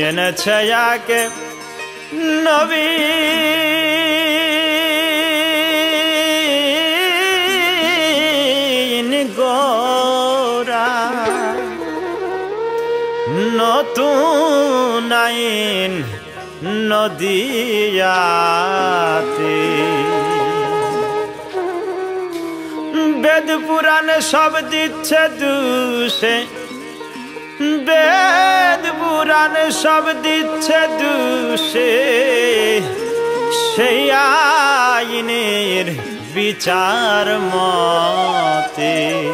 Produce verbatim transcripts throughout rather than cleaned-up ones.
এনেছে আগে নবীন গোরা নতুন আইন নদিয়াতে বেদ পুরাণে সব দিচ্ছে দুষে বেদ পুরাণে সব দিচ্ছে দুষে সেই আইনের বিচার মতে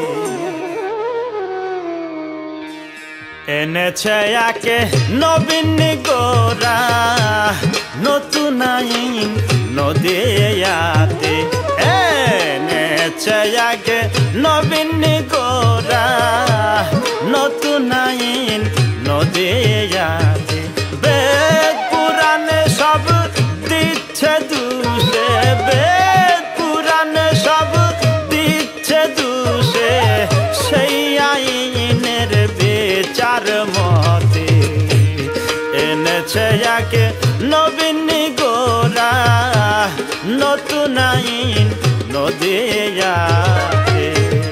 এনেছে একে নবীন গোরা নতুন আইন নদিয়াতে এনেছে একে নবীন গোরা নতুন আইন নদিয়াতে বেদ পুরাণে সব দিচ্ছে দুষে বেদ পুরাণে সব দিচ্ছে দুষে সেই আইনের বিচার মতে এনেছে একে নবীন গোরা নতুন আইন নদিয়াতে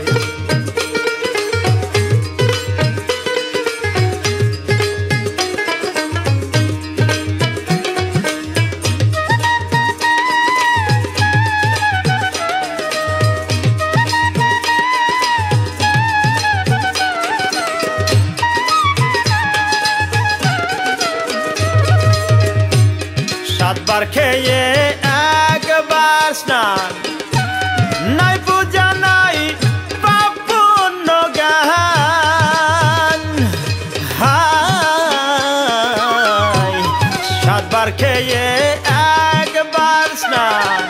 সাতবার খেয়ে একবার স্নান নাই পূজা নাই পাপ পুণ্য জ্ঞান হায় সাতবার খেয়ে একবার স্নান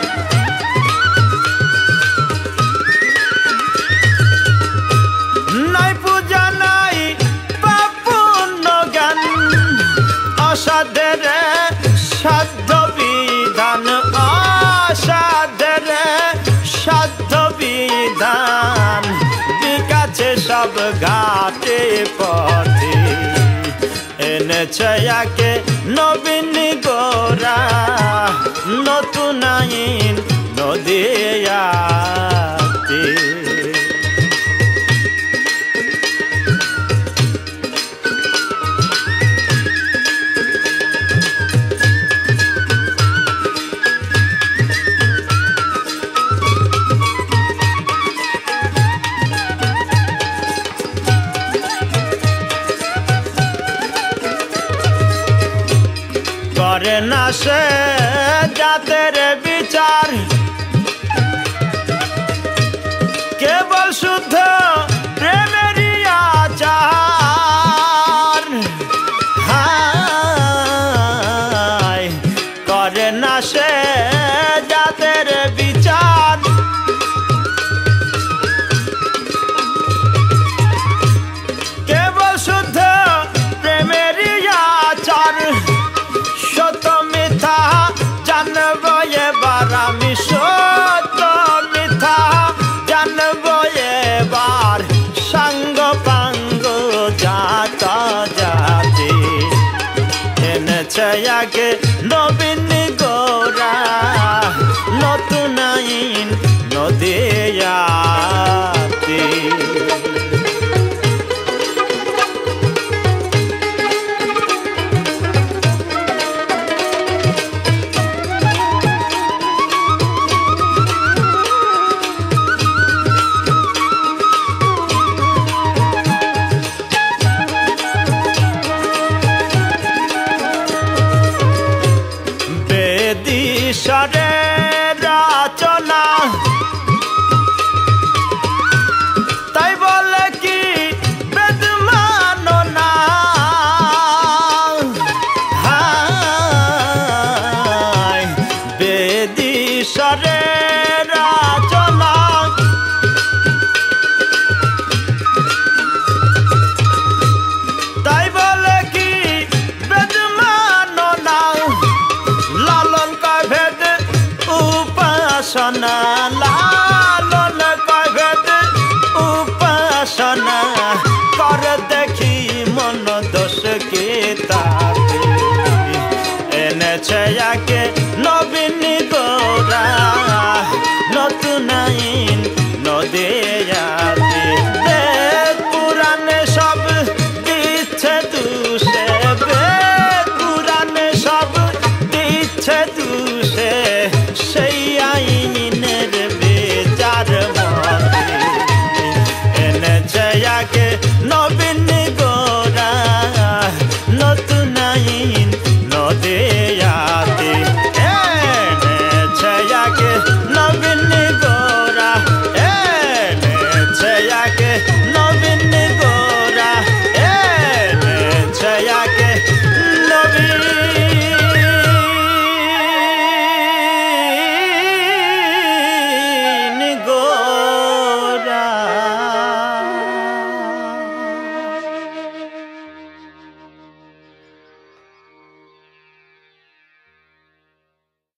নাই পূজা নাই পাপ পুণ্য জ্ঞান অসাধ্যের সাধ্য বিধান অসাধ্যের সাধ্য বিধান বিকাছে সব ঘাটে পথে এনেছে একে নবীন গোরা নতুন আইন নদিয়াতে করে না সে জাতের বিচার কেবল শুদ্ধ প্রেমেরই আচার হায় করে না সে জাতের বিচার কেবল শুদ্ধ প্রেমেরই আচার সত্য মিথ্যা জানব এবার আমি সত্য মিথ্যা জানব এবার সাঙ্গ পাঙ্গ জাত জাতি এনেছে আগে নবীন গোরা নতুন আইন নদিয়াতে বেদিশরে রচনা তাই বলে কি বেদ মানো না হায় বেদিশরে রচনা তাই বলে কি বেদ মানো না লালন কা ভেদ উপাসনা লা